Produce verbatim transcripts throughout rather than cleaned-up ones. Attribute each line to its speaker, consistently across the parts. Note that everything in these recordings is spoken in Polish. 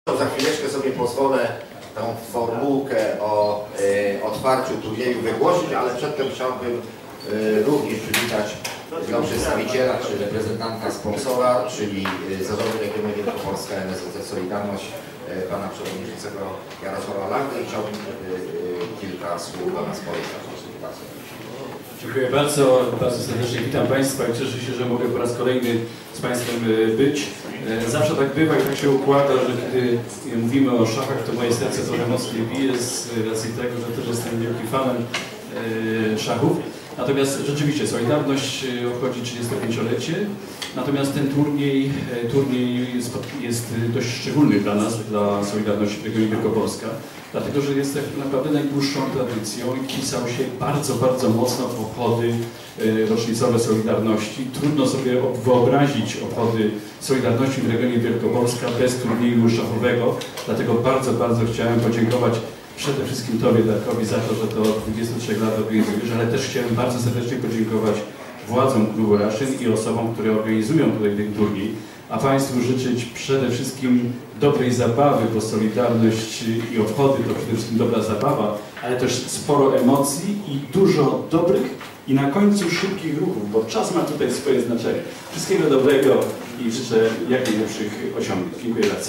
Speaker 1: Za chwileczkę sobie pozwolę tą formułkę o e, otwarciu turnieju wygłosić, ale przedtem chciałbym e, również przywitać no, przedstawiciela czy reprezentanta sponsora, czyli e, Zarządu Regionu Wielkopolska N S Z Z Solidarność, e, pana przewodniczącego Jarosława Langę i chciałbym e, e, kilka słów do nas powiedzieć.
Speaker 2: Dziękuję bardzo, bardzo serdecznie witam Państwa i cieszę się, że mogę po raz kolejny z Państwem być. Zawsze tak bywa i tak się układa, że kiedy mówimy o szachach, to moje serce trochę mocniej bije z racji tego, że też jestem wielkim fanem szachów. Natomiast rzeczywiście Solidarność obchodzi trzydziestopięciolecie, natomiast ten turniej, turniej jest, jest dość szczególny dla nas, dla Solidarności Regionu Wielkopolska, dlatego że jest tak naprawdę najdłuższą tradycją i wpisał się bardzo, bardzo mocno w obchody rocznicowe Solidarności. Trudno sobie wyobrazić obchody Solidarności w regionie Wielkopolska bez turnieju szachowego, dlatego bardzo, bardzo chciałem podziękować przede wszystkim Tobie, Darkowi, za to, że to od dwudziestu trzech lat organizujesz, ale też chciałem bardzo serdecznie podziękować władzom klubu Raszyn i osobom, które organizują tutaj ten turniej, a Państwu życzyć przede wszystkim dobrej zabawy, bo Solidarność i obchody to przede wszystkim dobra zabawa, ale też sporo emocji i dużo dobrych i na końcu szybkich ruchów, bo czas ma tutaj swoje znaczenie. Wszystkiego dobrego i życzę jak najlepszych osiągnięć. Dziękuję bardzo.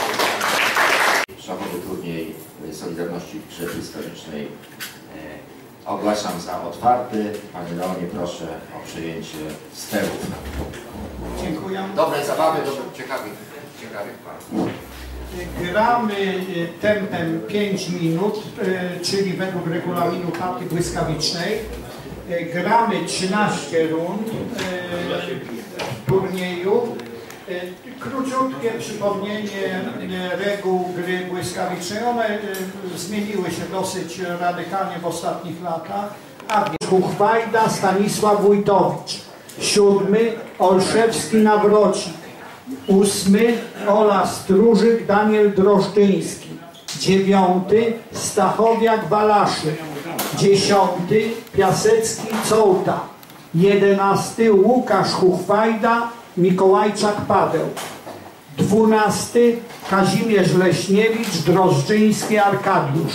Speaker 1: Szachowy turniej Solidarności w Grze Błyskawicznej e, ogłaszam za otwarty. Panie Leonie, proszę o przejęcie sterów.
Speaker 3: Dziękuję.
Speaker 1: Dobrej zabawy, dobrych, ciekawych, ciekawych par.
Speaker 3: Gramy tempem pięć minut, czyli według regulaminu partii błyskawicznej. Gramy trzynaście rund turnieju. Króciutkie przypomnienie reguł gry błyskawicznej. One zmieniły się dosyć radykalnie w ostatnich latach. A więc Chuchwajda, Stanisław Wójtowicz. Siódmy Olszewski Nawrocik. Ósmy Ola Stróżyk, Daniel Drożdżyński. Dziewiąty Stachowiak Walaszyn. Dziesiąty Piasecki Cołta. Jedenasty Łukasz Chuchwajda, Mikołajczak Paweł. Dwunasty Kazimierz Leśniewicz, Drożdżyński Arkadiusz.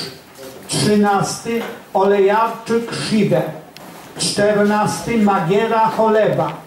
Speaker 3: Trzynasty Olejarczyk Sziwer. Czternasty Magiera Choleba.